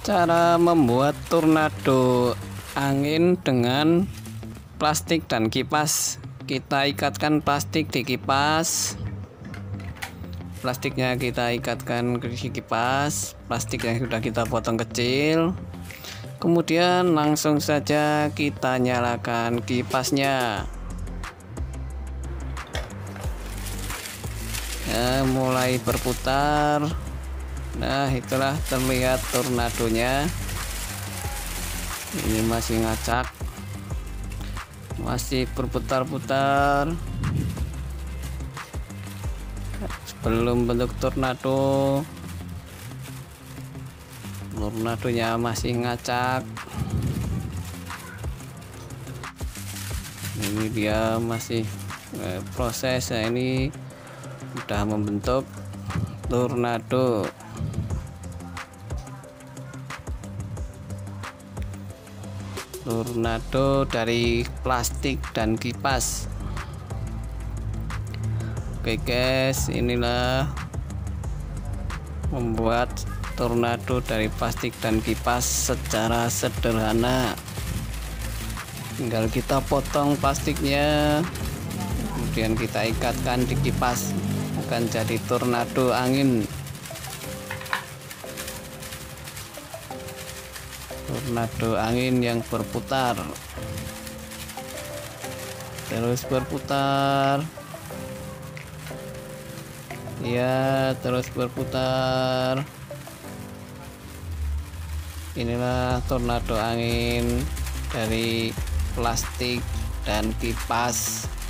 Cara membuat tornado angin dengan plastik dan kipas. Kita ikatkan plastik di kipas. Plastiknya kita ikatkan ke kipas, plastik yang sudah kita potong kecil. Kemudian langsung saja kita nyalakan kipasnya. Ya, mulai berputar. Nah, itulah terlihat tornadonya. Ini masih ngacak, masih berputar-putar. Belum bentuk tornado. Tornadonya masih ngacak. Ini dia masih proses. Nah, ini sudah membentuk tornado. Tornado dari plastik dan kipas. Oke guys, inilah membuat tornado dari plastik dan kipas secara sederhana. Tinggal kita potong plastiknya, kemudian kita ikatkan di kipas, akan jadi tornado angin. Tornado angin yang berputar, terus berputar, ya, terus berputar. Inilah tornado angin dari plastik dan kipas.